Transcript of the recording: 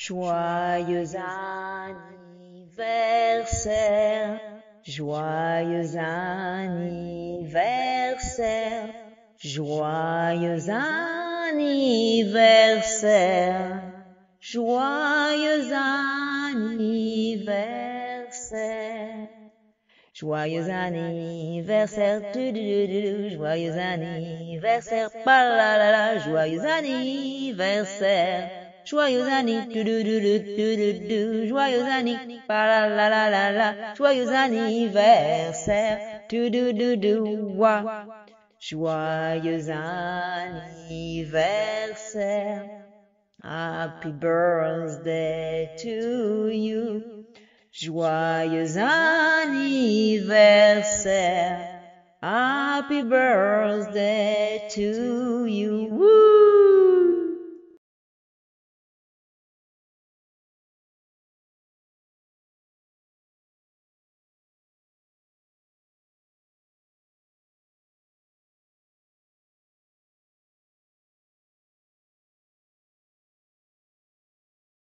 Joyeux anniversaire, joyeux anniversaire, joyeux anniversaire, joyeux anniversaire. Joyeux anniversaire, joyeux anniversaire, palalala, joyeux anniversaire, joyeux anniversaire, joyeux anniversaire, palalala, joyeux anniversaire, joyeux anniversaire, happy birthday to you. Joyeux anniversaire, happy birthday to you. Woo!